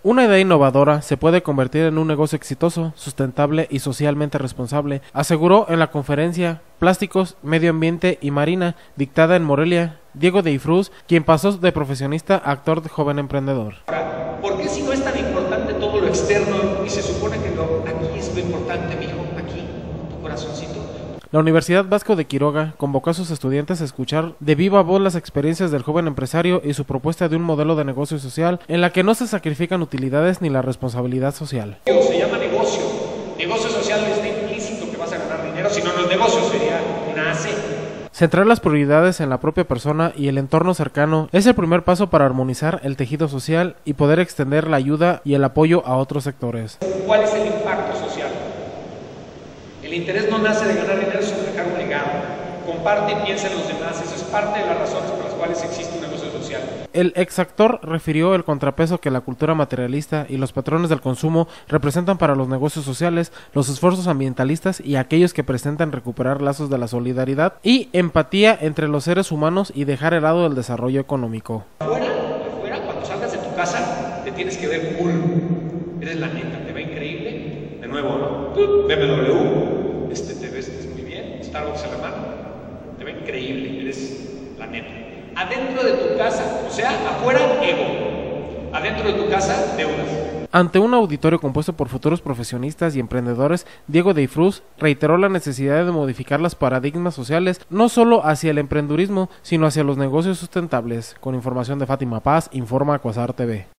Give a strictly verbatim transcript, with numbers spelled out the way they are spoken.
Una idea innovadora se puede convertir en un negocio exitoso, sustentable y socialmente responsable, aseguró en la conferencia Plásticos, Medio Ambiente y Marina, dictada en Morelia, Diego de Ifrús, quien pasó de profesionista a actor de joven emprendedor. ¿Por qué si no es tan importante todo lo externo y se supone que lo, aquí es lo importante, mijo, aquí, tu corazoncito? La Universidad Vasco de Quiroga convocó a sus estudiantes a escuchar de viva voz las experiencias del joven empresario y su propuesta de un modelo de negocio social en la que no se sacrifican utilidades ni la responsabilidad social. Se llama negocio. Negocio social está implícito que vas a ganar dinero, si no, no es negocio, sería una A C. Centrar las prioridades en la propia persona y el entorno cercano es el primer paso para armonizar el tejido social y poder extender la ayuda y el apoyo a otros sectores. ¿Cuál es el impacto social? El interés no nace de ganar dinero, sino de dejar un legado. Comparte y piensa en los demás, eso es parte de las razones por las cuales existe un negocio social. El exactor refirió el contrapeso que la cultura materialista y los patrones del consumo representan para los negocios sociales, los esfuerzos ambientalistas y aquellos que presentan recuperar lazos de la solidaridad y empatía entre los seres humanos y dejar de lado el desarrollo económico. Afuera, afuera, cuando salgas de tu casa, te tienes que ver cool. Eres la neta, te ve increíble. De nuevo, ¿no? Tú, B M W, este, te ves muy bien, Starbucks en la mano, te ve increíble, eres la neta. Adentro de tu casa, o sea, afuera, ego. Adentro de tu casa, deudas. Ante un auditorio compuesto por futuros profesionistas y emprendedores, Diego de Ifrús reiteró la necesidad de modificar los paradigmas sociales, no solo hacia el emprendurismo, sino hacia los negocios sustentables. Con información de Fátima Paz, informa Quasar T V.